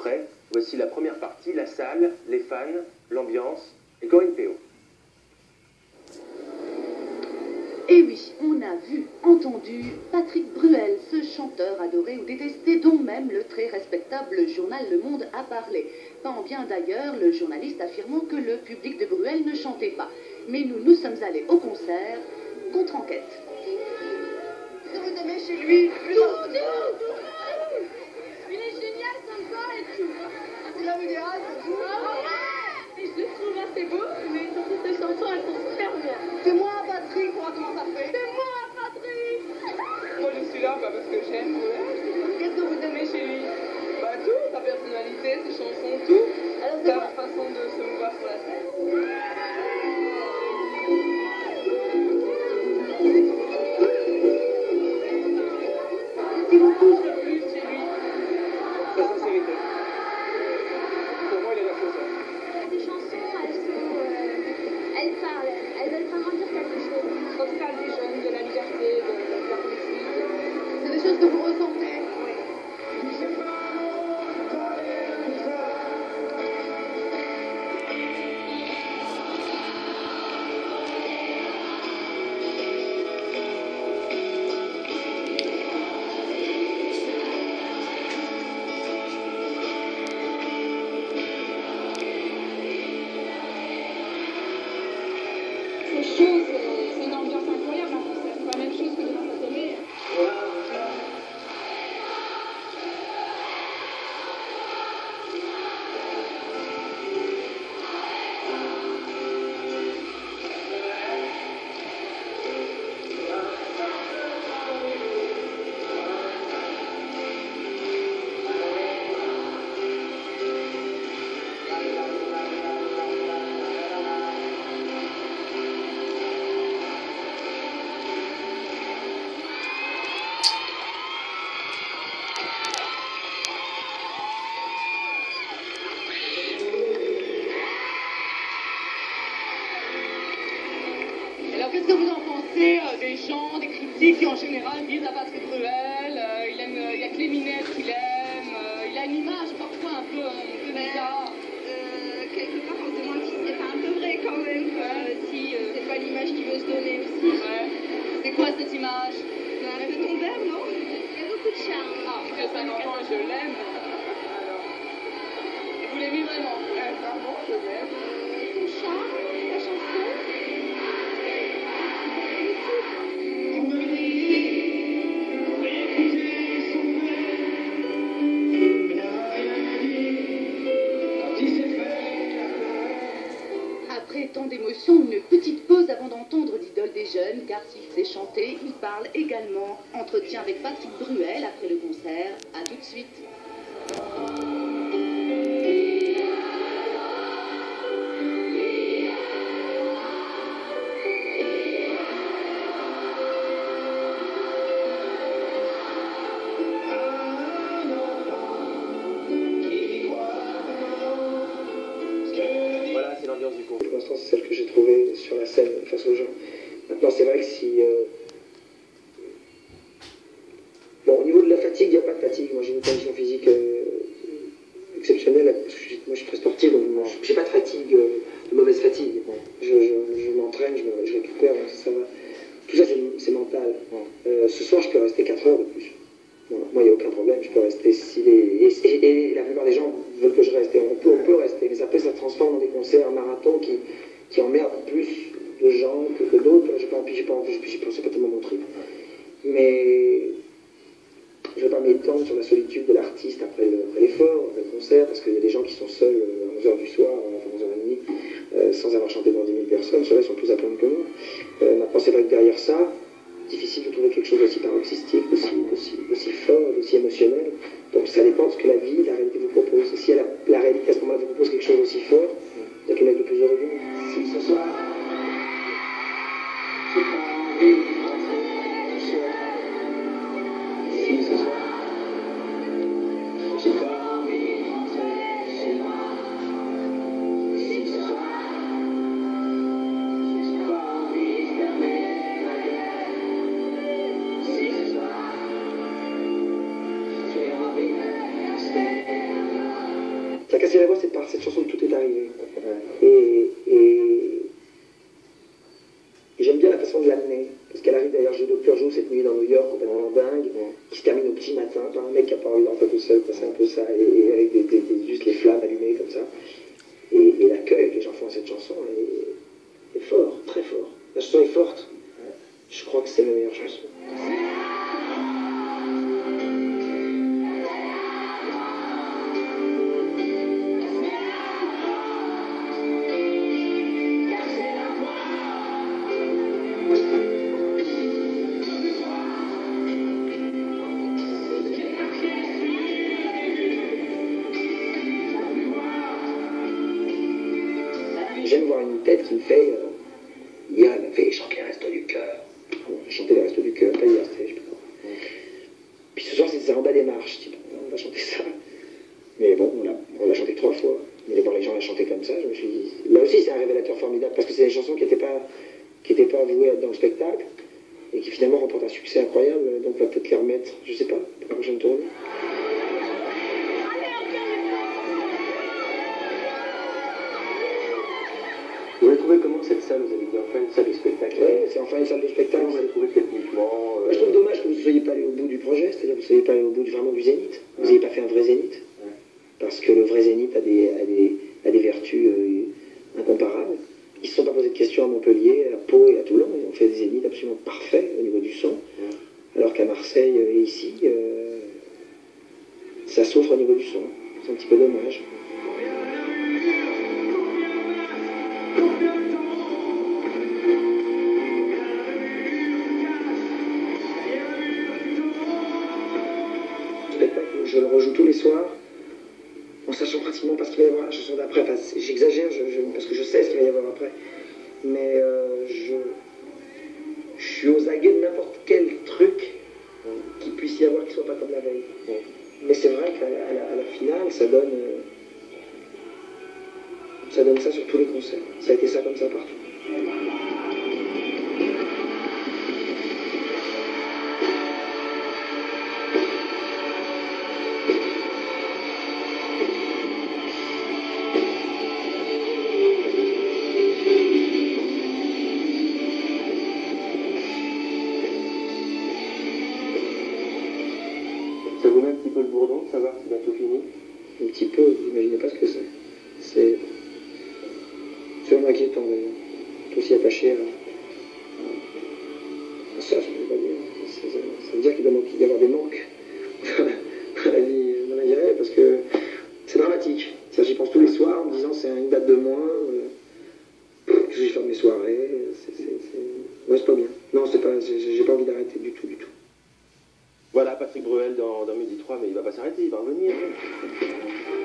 prêts? Voici la première partie, la salle, les fans, l'ambiance et Corinne Théo. Et oui, on a vu, entendu Patrick Bruel, ce chanteur adoré ou détesté dont même le très respectable journal Le Monde a parlé. Tant bien d'ailleurs, le journaliste affirmant que le public de Bruel ne chantait pas. Mais nous sommes allés au concert, contre-enquête. Si vous aimez chez lui, plus Il est génial, sympa et tout. c'est la Médéra, c'est tout. Et je le trouve assez beau, mais surtout ses chansons, elles sont super bien. C'est moi, Patrick, voir comment ça fait. C'est moi, Patrick. Moi je suis là parce que j'aime. Qu'est-ce que vous aimez chez lui? Bah tout, sa personnalité, ses chansons, tout. Alors c'est Sa quoi? façon de se mouvoir sur la scène. Qu'est-ce qui vous touche le plus chez lui? Sa sincérité. Pour moi il est la chose. Ces chansons, elles parlent, elles veulent vraiment dire quelque chose. Quand il parle des jeunes, de la liberté, de la politique. C'est des choses que vous ressentez. Ces choses, c'est une ambiance incroyable en concert. C'est pas la même chose que devant sa télé. Alors qu'est-ce que vous en pensez des gens, des critiques qui en général disent à Patrick Bruel, il y a que les minettes qu'il aime, il a une image parfois un peu bizarre. Quelque part, on se demande si c'est pas un peu vrai quand même. Si c'est pas l'image qu'il veut se donner aussi. Ouais. C'est quoi cette image? Un peu tombeur, non? Il y a beaucoup de charme. Ah, Après 50 ans je l'aime. Alors, vous l'aimez vraiment? vraiment je l'aime. Son chant, sa chanson. Après tant d'émotions, une petite pause avant d'entendre l'idole des jeunes, car s'il sait chanter, il parle également. Entretien avec Patrick Bruel après le concert. À tout de suite. Voilà, c'est l'ambiance du concert. Pour l'instant, c'est celle que j'ai trouvée sur la scène face aux gens. Maintenant, c'est vrai que si... Bon, au niveau de la fatigue, il n'y a pas de fatigue. Moi, j'ai une condition physique exceptionnelle. Parce que moi, je suis très sportif, donc j'ai pas de fatigue, de mauvaise fatigue. Je m'entraîne, je récupère, donc ça va. Tout ça, c'est mental. Ce soir, je peux rester 4 heures de plus. Voilà. Moi, il n'y a aucun problème, je peux rester. Et la plupart des gens veulent que je reste. Et on peut rester, mais après, ça se transforme dans des concerts marathons qui emmerdent plus de gens que d'autres. C'est pas tellement mon truc. Mais je ne vais pas m'étendre sur la solitude de l'artiste après l'effort, après le concert, parce qu'il y a des gens qui sont seuls à 11h du soir, enfin 11h30, sans avoir chanté devant 10 000 personnes. Ceux-là sont plus à plaindre que moi. Maintenant, c'est vrai que derrière ça, difficile de trouver quelque chose d'aussi paroxystique, d'aussi fort, d'aussi émotionnel. Donc ça dépend de ce que la vie, la réalité vous propose. Et si la réalité à ce moment-là vous propose quelque chose d'aussi fort, il n'y a qu'un mec de plus heureux du monde. Si ce soir, j'ai pas envie de rentrer chez moi. Si ce soir, j'ai pas envie de rentrer chez moi. Si ce soir, j'ai pas envie de fermer la gueule. Si ce soir, m'a cassé la voix, c'est par cette chanson de Tout est arrivé. Et j'aime bien la façon de l'amener. Parce qu'elle arrive d'ailleurs, j'ai Docteur Joe cette nuit dans New York, complètement dingue, qui se termine au petit matin par un mec qui a pas envie d'entrer tout seul, c'est un peu ça, et avec juste les flammes allumées comme ça. Et l'accueil que les gens font à cette chanson est fort, très fort. La chanson est forte. Je crois que c'est ma meilleure chanson. J'aime voir une tête qui me fait Yann fait chanter les restos du cœur. Chanter les restos du cœur, pas hier, je sais pas. Puis ce soir, c'est en bas des marches. Je dis, on va chanter ça. Mais bon, on l'a chanté 3 fois. Mais de voir les gens la chanter comme ça, je me suis dit. Là aussi, c'est un révélateur formidable parce que c'est des chansons qui n'étaient pas vouées à être dans le spectacle et qui finalement remportent un succès incroyable. Donc, on va peut-être les remettre, je sais pas, pour la prochaine tournée. Vous avez trouvé comment cette salle? Vous avez dit enfin une salle de spectacle? Oui, c'est enfin une salle de spectacle. Vous avez trouvé techniquement Moi, je trouve dommage que vous ne soyez pas allé au bout du projet, c'est-à-dire que vous ne soyez pas allé au bout vraiment du Zénith. Vous n'avez pas fait un vrai Zénith. Parce que le vrai Zénith a des vertus incomparables. Ils ne se sont pas posé de questions à Montpellier, à Pau et à Toulon. Ils ont fait des Zéniths absolument parfaits au niveau du son. Alors qu'à Marseille et ici, ça souffre au niveau du son. C'est un petit peu dommage. Je le rejoue tous les soirs, en sachant pratiquement pas ce qu'il va y avoir la chanson d'après. Enfin, j'exagère parce que je sais ce qu'il va y avoir après. Mais je suis aux aguets de n'importe quel truc qu'il puisse y avoir qui soit pas comme la veille. Mais c'est vrai qu'à la finale, ça donne ça sur tous les concerts. Ça a été ça comme ça partout. Ça vous met un petit peu le bourdon de savoir que c'est bientôt fini? Un petit peu, vous n'imaginez pas ce que c'est. C'est vraiment inquiétant d'ailleurs. Tout aussi attaché à ça, je ne peux pas dire. Ça veut dire qu'il doit y avoir des manques dans la vie réelle parce que c'est dramatique. J'y pense tous les soirs en me disant c'est une date de moins. Que je ferme mes soirées. Ouais, c'est pas bien. Non, j'ai pas envie d'arrêter du tout. Voilà, Patrick Bruel dans Midi 3, mais il va pas s'arrêter, il va revenir.